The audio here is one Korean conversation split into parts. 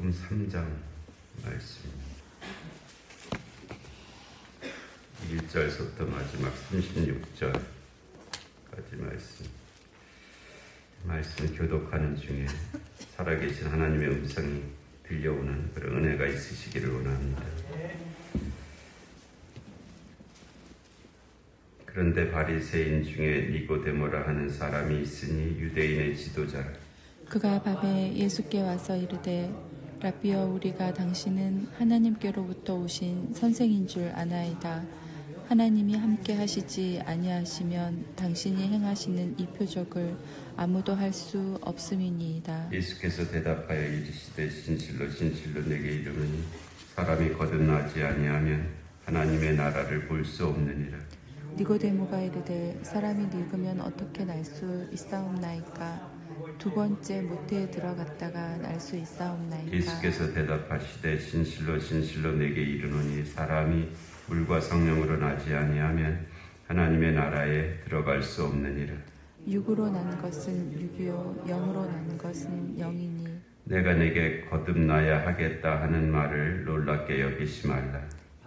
마태복음 3장 말씀 1절부터 마지막 36절까지 말씀 교독하는 중에 살아계신 하나님의 음성이 들려오는 그런 은혜가 있으시기를 원합니다. 그런데 바리새인 중에 니고데모라 하는 사람이 있으니 유대인의 지도자라. 그가 밤에 예수께 와서 이르되 라비여, 우리가 당신은 하나님께로부터 오신 선생인 줄 아나이다. 하나님이 함께 하시지 아니하시면 당신이 행하시는 이 표적을 아무도 할 수 없음이니이다. 예수께서 대답하여 이르시되 진실로 진실로 내게 이르노니 사람이 거듭나지 아니하면 하나님의 나라를 볼 수 없느니라. 니고데모가 이르되 사람이 늙으면 어떻게 날 수 있사옵나이까? 두 번째 모태에 들어갔다가 날 수 있사옵나이까? 예수께서 대답하시되 진실로 진실로 내게 이르노니 사람이 물과 성령으로 나지 아니하면 하나님의 나라에 들어갈 수 없느니라. 육으로 난 것은 육이요 영으로 난 것은 영이니 내가 내게 거듭나야 하겠다 하는 말을 놀랍게 여기지 말라.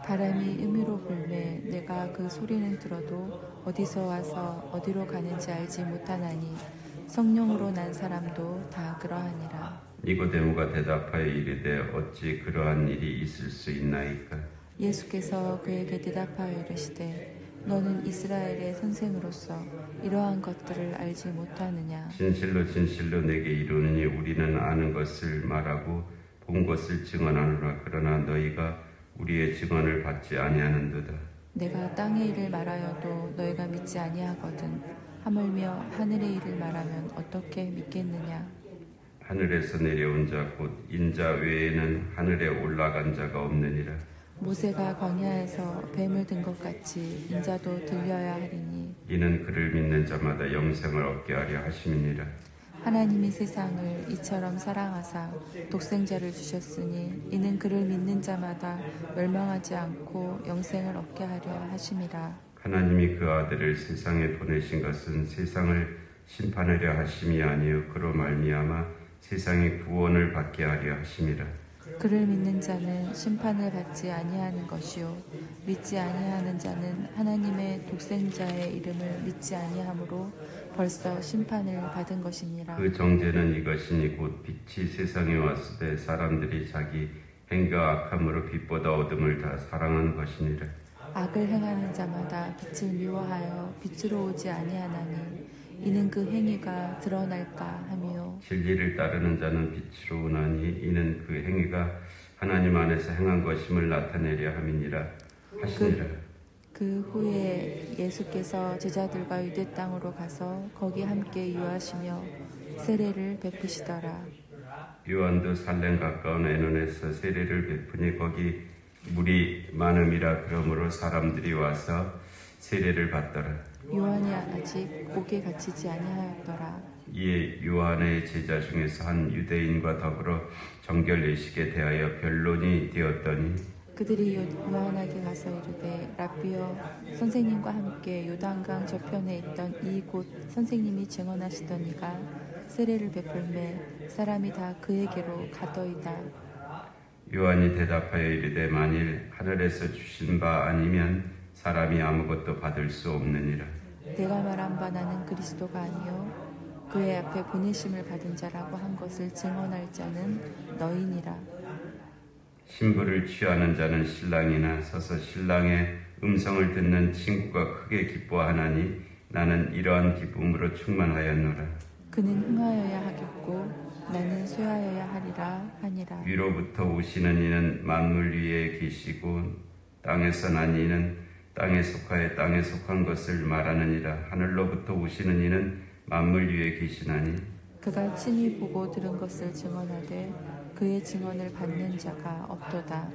바람이 음미로 불매 내가 그 소리는 들어도 어디서 와서 어디로 가는지 알지 못하나니 성령으로 난 사람도 다 그러하니라. 니고데모가 대답하여 이르되 어찌 그러한 일이 있을 수 있나이까? 예수께서 그에게 대답하여 이르시되 너는 이스라엘의 선생으로서 이러한 것들을 알지 못하느냐? 진실로 진실로 내게 이르노니 우리는 아는 것을 말하고 본 것을 증언하노라. 그러나 너희가 우리의 증언을 받지 아니하는도다. 내가 땅의 일을 말하여도 너희가 믿지 아니하거든 하물며 하늘의 일을 말하면 어떻게 믿겠느냐? 하늘에서 내려온 자 곧 인자 외에는 하늘에 올라간 자가 없느니라. 모세가 광야에서 뱀을 든 것 같이 인자도 들려야 하리니 이는 그를 믿는 자마다 영생을 얻게 하려 하심이니라. 하나님이 세상을 이처럼 사랑하사 독생자를 주셨으니 이는 그를 믿는 자마다 멸망하지 않고 영생을 얻게 하려 하심이라. 하나님이 그 아들을 세상에 보내신 것은 세상을 심판하려 하심이 아니요 그로 말미암아 세상의 구원을 받게 하려 하심이라. 그를 믿는 자는 심판을 받지 아니하는 것이요 믿지 아니하는 자는 하나님의 독생자의 이름을 믿지 아니하므로 벌써 심판을 받은 것이니라. 그 정죄는 이것이니 곧 빛이 세상에 왔을 때 사람들이 자기 행위가 악함으로 빛보다 어둠을 다 사랑한 것이니라. 악을 행하는 자마다 빛을 미워하여 빛으로 오지 아니하나니 이는 그 행위가 드러날까 함이요 진리를 따르는 자는 빛으로 오나니 이는 그 행위가 하나님 안에서 행한 것임을 나타내려 함이니라 하시니라. 그 후에 예수께서 제자들과 유대 땅으로 가서 거기 함께 유하시며 세례를 베푸시더라. 요한도 살렘 가까운 에논에서 세례를 베푸니 거기 물이 많음이라. 그러므로 사람들이 와서 세례를 받더라. 요한이 아직 옥에 갇히지 아니하였더라. 이에 요한의 제자 중에서 한 유대인과 더불어 정결 예식에 대하여 변론이 되었더니 그들이 요한에게 가서 이르되 라비여, 선생님과 함께 요단강 저편에 있던 이 곳 선생님이 증언하시던 이가 세례를 베풀매 사람이 다 그에게로 가더이다. 요한이 대답하여 이르되 만일 하늘에서 주신 바 아니면 사람이 아무것도 받을 수 없느니라. 내가 말한 바 나는 그리스도가 아니요 그의 앞에 보내심을 받은 자라고 한 것을 증언할 자는 너희니라. 신부를 취하는 자는 신랑이나 서서 신랑의 음성을 듣는 친구가 크게 기뻐하나니 나는 이러한 기쁨으로 충만하였노라. 그는 흥하여야 하겠고 나는 쇠하여야 하리라 하니라. 위로부터 오시는 이는 만물 위에 계시고 땅에서 난 이는 땅에 속하여 땅에 속한 것을 말하느니라. 하늘로부터 오시는 이는 만물 위에 계시나니 그가 친히 보고 들은 것을 증언하되 그의 증언을 받는 자가 없도다.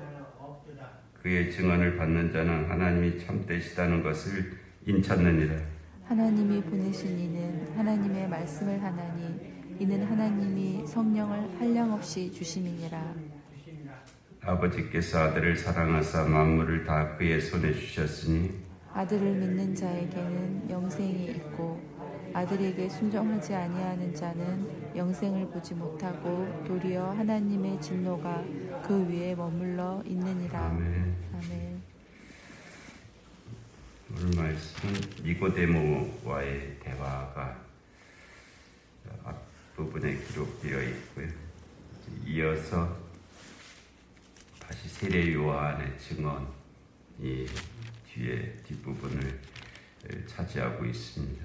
그의 증언을 받는 자는 하나님이 참되시다는 것을 인찾느니라. 하나님이 보내신 이는 하나님의 말씀을 하나니 이는 하나님이 성령을 한량없이 주심이니라. 아버지께서 아들을 사랑하사 만물을 다 그의 손에 주셨으니 아들을 믿는 자에게는 영생이 있고 아들에게 순종하지 아니하는 자는 영생을 보지 못하고 도리어 하나님의 진노가 그 위에 머물러 있느니라. 아멘. 아멘. 오늘 말씀은 니고데모와의 대화가 앞부분에 기록되어 있고요. 이어서 다시 세례 요한의 증언이 뒤에 뒷부분을 차지하고 있습니다.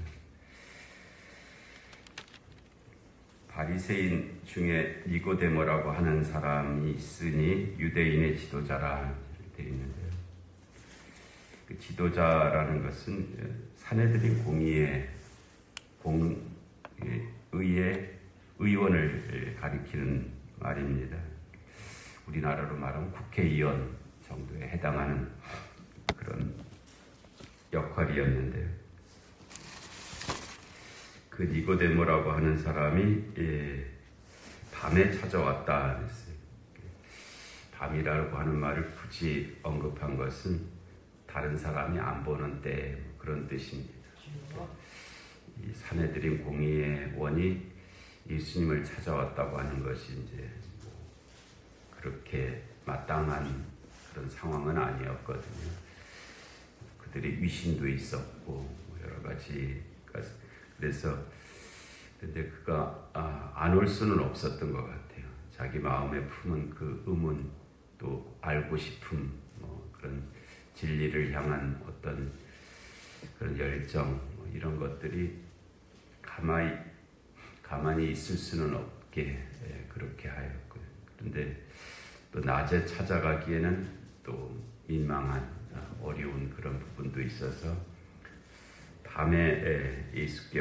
바리새인 중에 니고데모라고 하는 사람이 있으니 유대인의 지도자라 되어 있는데요. 그 지도자라는 것은 사내들인 의회 의원을 가리키는 말입니다. 우리나라로 말하면 국회의원 정도에 해당하는 그런 역할이었는데요. 그 니고데모라고 하는 사람이 밤에 찾아왔다 했어요. 밤이라고 하는 말을 굳이 언급한 것은 다른 사람이 안 보는 때 그런 뜻입니다. 이 사내들인 공의원이 예수님을 찾아왔다고 하는 것이 이제 그렇게 마땅한 그런 상황은 아니었거든요. 그들이 위신도 있었고 여러 가지. 그래서 근데 그가 안 올 수는 없었던 것 같아요. 자기 마음에 품은 그 의문, 또 알고 싶음, 그런 진리를 향한 어떤 그런 열정, 이런 것들이 가만히 있을 수는 없게 그렇게 하였고요. 그런데 또 낮에 찾아가기에는 또 민망한 어려운 그런 부분도 있어서 밤에 예수께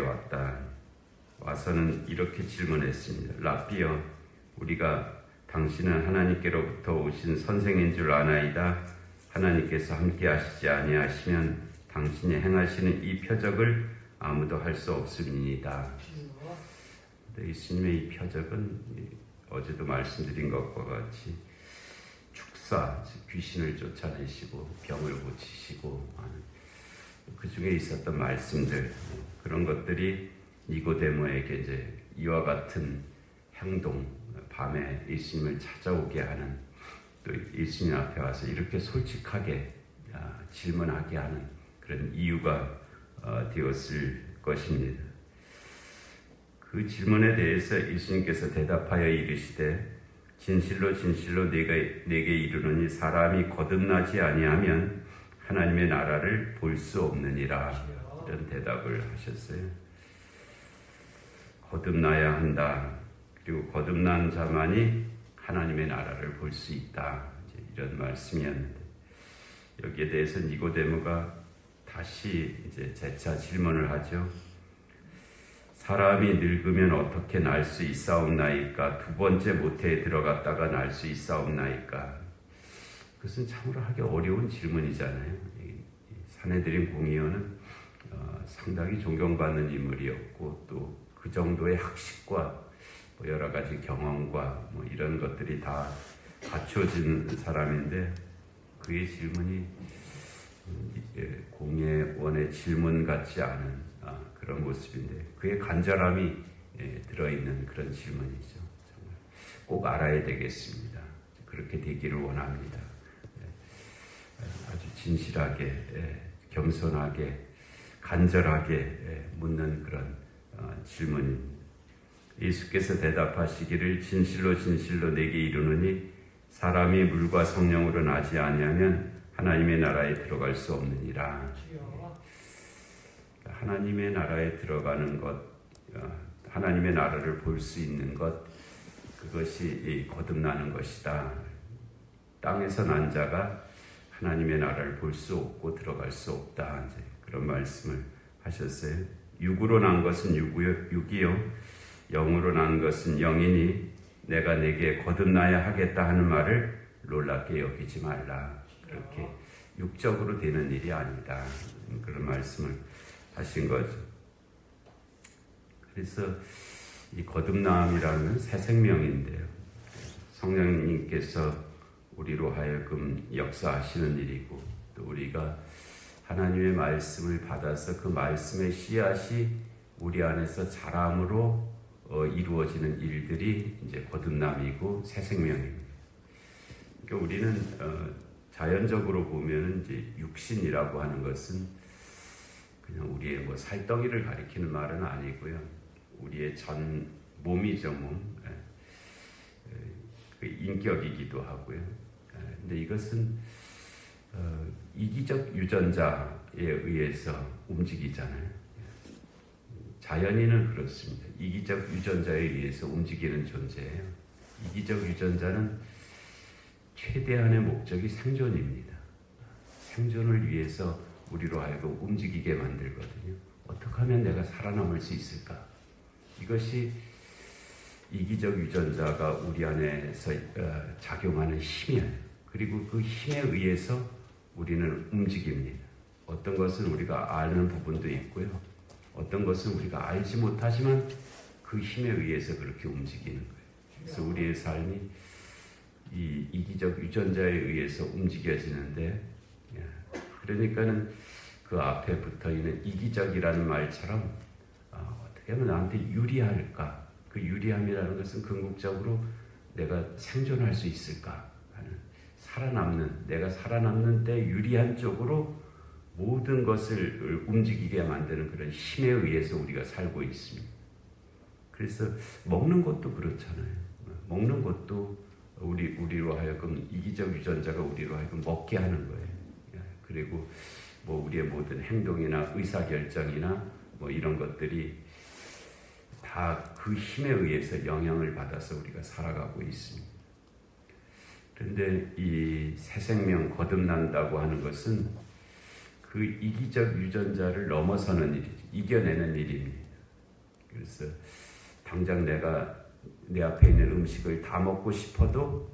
와서는 이렇게 질문했습니다. 라삐여, 우리가 당신은 하나님께로부터 오신 선생인 줄 아나이다. 하나님께서 함께 하시지 아니하시면 당신이 행하시는 이 표적을 아무도 할 수 없음이니이다. 예수님의 이 표적은 어제도 말씀드린 것과 같이 축사, 귀신을 쫓아내시고 병을 고치시고 그 중에 있었던 말씀들, 그런 것들이 니고데모에게 이제 이와 같은 행동, 밤에 예수님을 찾아오게 하는, 또 예수님 앞에 와서 이렇게 솔직하게 질문하게 하는 그런 이유가 되었을 것입니다. 그 질문에 대해서 예수님께서 대답하여 이르시되 진실로 진실로 내게 이르노니 사람이 거듭나지 아니하면 하나님의 나라를 볼 수 없느니라. 이런 대답을 하셨어요. 거듭나야 한다. 그리고 거듭난 자만이 하나님의 나라를 볼 수 있다. 이런 말씀이었는데, 여기에 대해서 니고데모가 다시 이제 재차 질문을 하죠. 사람이 늙으면 어떻게 날 수 있사옵나이까? 두 번째 모태에 들어갔다가 날 수 있사옵나이까? 그것은 참으로 하기 어려운 질문이잖아요. 사내들인 공의원은 상당히 존경받는 인물이었고, 또 그 정도의 학식과 여러 가지 경험과 이런 것들이 다 갖춰진 사람인데, 그의 질문이 공의원의 질문 같지 않은 그런 모습인데, 그의 간절함이 들어있는 그런 질문이죠. 정말 꼭 알아야 되겠습니다. 그렇게 되기를 원합니다. 아주 진실하게, 겸손하게, 간절하게 묻는 그런 질문입니다. 예수께서 대답하시기를 진실로 진실로 내게 이르노니 사람이 물과 성령으로 나지 아니하면 하나님의 나라에 들어갈 수 없느니라. 하나님의 나라에 들어가는 것, 하나님의 나라를 볼 수 있는 것, 그것이 거듭나는 것이다. 땅에서 난 자가 하나님의 나라를 볼 수 없고 들어갈 수 없다. 이제 그런 말씀을 하셨어요. 육으로 난 것은 육이요, 영으로 난 것은 영이니 내가 내게 거듭나야 하겠다 하는 말을 놀랍게 여기지 말라. 그렇게 육적으로 되는 일이 아니다. 그런 말씀을 하신 거죠. 그래서 이 거듭남이라는 새 생명인데요, 성령님께서 우리로 하여금 역사하시는 일이고, 또 우리가 하나님의 말씀을 받아서 그 말씀의 씨앗이 우리 안에서 사람으로 이루어지는 일들이 이제 거듭남이고 새 생명입니다. 그러니까 우리는 자연적으로 보면 이제 육신이라고 하는 것은 그냥 우리의 뭐 살덩이를 가리키는 말은 아니고요. 우리의 전 몸이죠, 몸. 그 인격이기도 하고요. 근데 이것은 이기적 유전자에 의해서 움직이잖아요. 자연인은 그렇습니다. 이기적 유전자에 의해서 움직이는 존재예요. 이기적 유전자는 최대한의 목적이 생존입니다. 생존을 위해서 우리로 하여금 움직이게 만들거든요. 어떻게 하면 내가 살아남을 수 있을까? 이것이 이기적 유전자가 우리 안에서 작용하는 힘이에요. 그리고 그 힘에 의해서 우리는 움직입니다. 어떤 것은 우리가 아는 부분도 있고요. 어떤 것은 우리가 알지 못하지만 그 힘에 의해서 그렇게 움직이는 거예요. 그래서 우리의 삶이 이 이기적 유전자에 의해서 움직여지는데, 그러니까는 그 앞에 붙어 있는 이기적이라는 말처럼 어떻게 하면 나한테 유리할까? 그 유리함이라는 것은 궁극적으로 내가 생존할 수 있을까 하는, 내가 살아남는 데 유리한 쪽으로 모든 것을 움직이게 만드는 그런 힘에 의해서 우리가 살고 있습니다. 그래서 먹는 것도 그렇잖아요. 먹는 것도 우리로 하여금 이기적 유전자가 우리로 하여금 먹게 하는 거예요. 그리고 뭐 우리의 모든 행동이나 의사결정이나 뭐 이런 것들이 다 그 힘에 의해서 영향을 받아서 우리가 살아가고 있습니다. 그런데 이 새 생명 거듭난다고 하는 것은 그 이기적 유전자를 넘어서는 일이죠. 이겨내는 일입니다. 그래서 당장 내가 내 앞에 있는 음식을 다 먹고 싶어도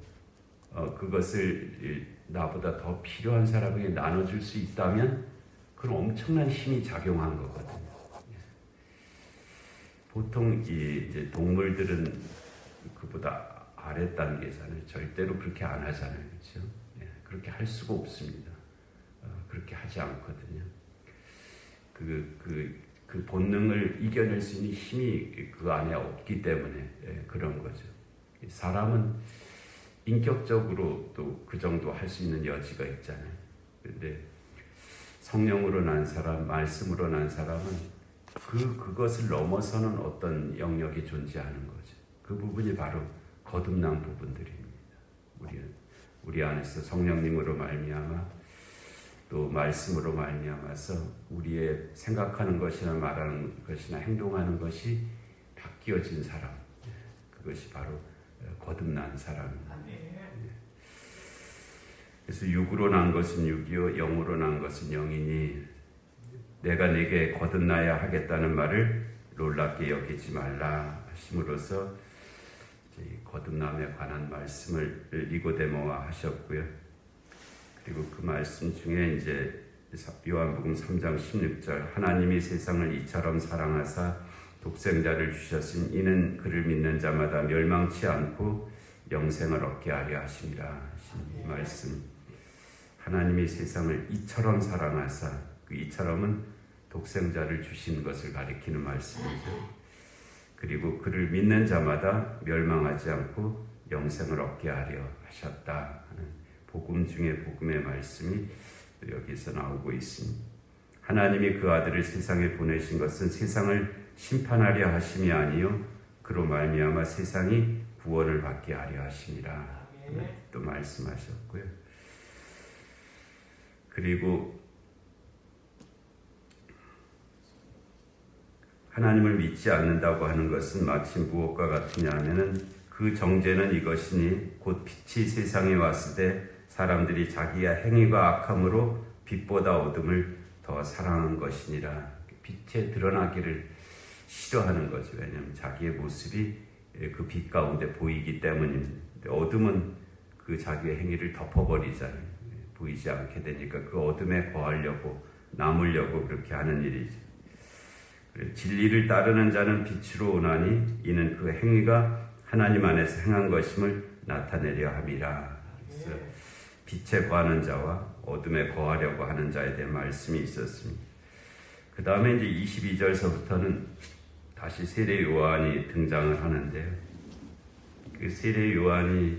그것을 나보다 더 필요한 사람에게 나눠줄 수 있다면 그건 엄청난 힘이 작용한 거거든요. 보통 이제 동물들은 그보다 아래 단계잖아요. 절대로 그렇게 안 하잖아요, 그렇죠? 그렇게 할 수가 없습니다. 그렇게 하지 않거든요. 그 본능을 이겨낼 수 있는 힘이 그 안에 없기 때문에 그런 거죠. 사람은 인격적으로 또 그 정도 할 수 있는 여지가 있잖아요. 그런데 성령으로 난 사람, 말씀으로 난 사람은 그것을 넘어서는 어떤 영역이 존재하는 거죠. 그 부분이 바로 거듭난 부분들입니다. 우리 안에서 성령님으로 말미암아 또 말씀으로 말미암아서 우리의 생각하는 것이나 말하는 것이나 행동하는 것이 바뀌어진 사람, 그것이 바로 거듭난 사람입니다. 그래서 육으로 난 것은 육이요 영으로 난 것은 영이니 내가 네게 거듭나야 하겠다는 말을 놀랍게 여기지 말라 하심으로써 거듭남에 관한 말씀을 니고데모와 하셨고요. 그리고 그 말씀 중에 이제 요한복음 3장 16절 하나님이 세상을 이처럼 사랑하사 독생자를 주셨으니 이는 그를 믿는 자마다 멸망치 않고 영생을 얻게 하려 하심이라 하신 이 말씀. 하나님이 세상을 이처럼 사랑하사, 그 이처럼은 독생자를 주신 것을 가리키는 말씀이죠. 그리고 그를 믿는 자마다 멸망하지 않고 영생을 얻게 하려 하셨다 하는 복음 중에 복음의 말씀이 여기서 나오고 있습니다. 하나님이 그 아들을 세상에 보내신 것은 세상을 심판하려 하심이 아니요 그로 말미암아 세상이 구원을 받게 하려 하심이라 또 말씀하셨고요. 그리고 하나님을 믿지 않는다고 하는 것은 마치 무엇과 같으냐 하면은 그 정죄는 이것이니 곧 빛이 세상에 왔을 때 사람들이 자기의 행위가 악함으로 빛보다 어둠을 더 사랑한 것이니라. 빛에 드러나기를 싫어하는 거죠. 왜냐하면 자기의 모습이 그 빛 가운데 보이기 때문입니다. 어둠은 그 자기의 행위를 덮어버리잖아요. 보이지 않게 되니까 그 어둠에 거하려고 남으려고 그렇게 하는 일이죠. 진리를 따르는 자는 빛으로 오나니 이는 그 행위가 하나님 안에서 행한 것임을 나타내려 함이라. 그래서 빛에 거하는 자와 어둠에 거하려고 하는 자에 대한 말씀이 있었습니다. 그 다음에 이제 22절서부터는 다시 세례 요한이 등장을 하는데요. 그 세례 요한이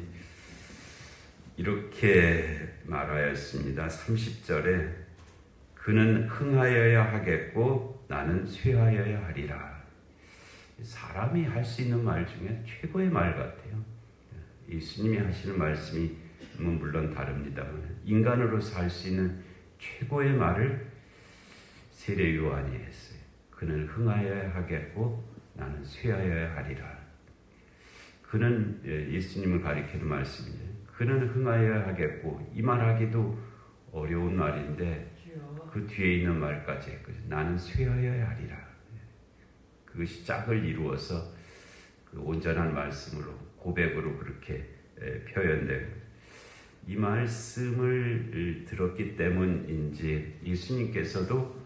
이렇게 말하였습니다. 30절에 그는 흥하여야 하겠고 나는 쇠하여야 하리라. 사람이 할 수 있는 말 중에 최고의 말 같아요. 예수님이 하시는 말씀이 물론 다릅니다만 인간으로서 할 수 있는 최고의 말을 세례 요한이 했어요. 그는 흥하여야 하겠고 나는 쇠하여야 하리라. 그는 예수님을 가리키는 말씀인데 그는 흥하여야 하겠고, 이 말하기도 어려운 말인데 그 뒤에 있는 말까지 했거든요. 나는 쇠하여야 하리라. 그것이 짝을 이루어서 그 온전한 말씀으로, 고백으로 그렇게 표현되고, 이 말씀을 들었기 때문인지 예수님께서도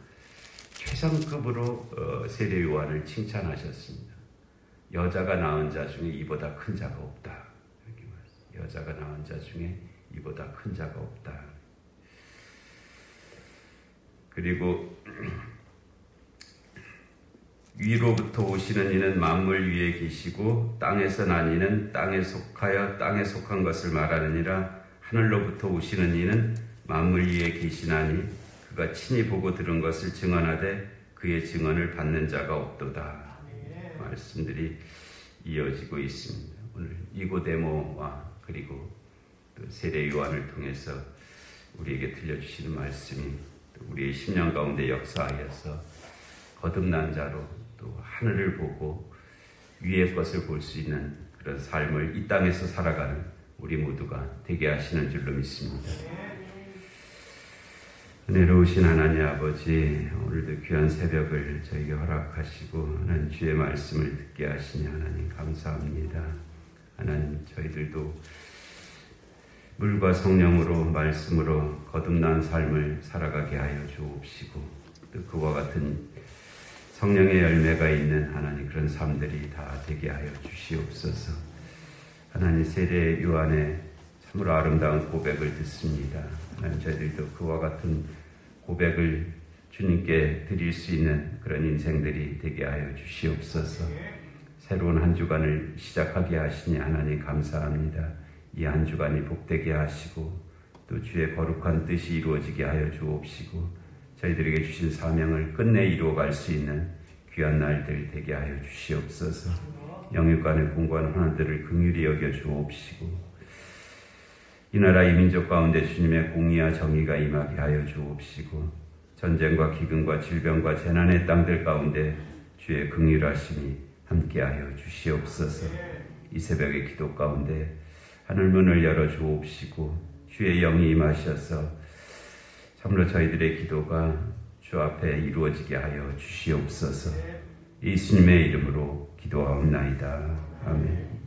최상급으로 세례 요한을 칭찬하셨습니다. 여자가 낳은 자 중에 이보다 큰 자가 없다. 이렇게 말했어요. 여자가 낳은 자 중에 이보다 큰 자가 없다. 그리고 위로부터 오시는 이는 만물 위에 계시고 땅에서 난 이는 땅에 속하여 땅에 속한 것을 말하느니라. 하늘로부터 오시는 이는 만물 위에 계시나니 그가 친히 보고 들은 것을 증언하되 그의 증언을 받는 자가 없도다. 말씀들이 이어지고 있습니다. 오늘 니고데모와 그리고 또 세례 요한을 통해서 우리에게 들려주시는 말씀이 또 우리의 심령 가운데 역사하여서 거듭난 자로 또 하늘을 보고 위의 것을 볼 수 있는 그런 삶을 이 땅에서 살아가는 우리 모두가 되게 하시는 줄로 믿습니다. 은혜로우신 하나님 아버지, 오늘도 귀한 새벽을 저에게 허락하시고 하나님 주의 말씀을 듣게 하시니 하나님 감사합니다. 하나님 저희들도 물과 성령으로 말씀으로 거듭난 삶을 살아가게 하여 주옵시고 또 그와 같은 성령의 열매가 있는 하나님 그런 삶들이 다 되게 하여 주시옵소서. 하나님 세례 요한의 참으로 아름다운 고백을 듣습니다. 하나님 저희들도 그와 같은 고백을 주님께 드릴 수 있는 그런 인생들이 되게 하여 주시옵소서. 새로운 한 주간을 시작하게 하시니 하나님 감사합니다. 이 한 주간이 복되게 하시고 또 주의 거룩한 뜻이 이루어지게 하여 주옵시고 저희들에게 주신 사명을 끝내 이루어갈 수 있는 귀한 날들 되게 하여 주시옵소서. 영육간의 공고한 환난들을 긍휼히 여겨 주옵시고 이 나라 이 민족 가운데 주님의 공의와 정의가 임하게 하여 주옵시고 전쟁과 기근과 질병과 재난의 땅들 가운데 주의 긍휼하심이 함께하여 주시옵소서. 이 새벽의 기도 가운데 하늘문을 열어 주옵시고 주의 영이 임하셔서 참으로 저희들의 기도가 주 앞에 이루어지게 하여 주시옵소서. 예수님의 이름으로 기도하옵나이다. 아멘.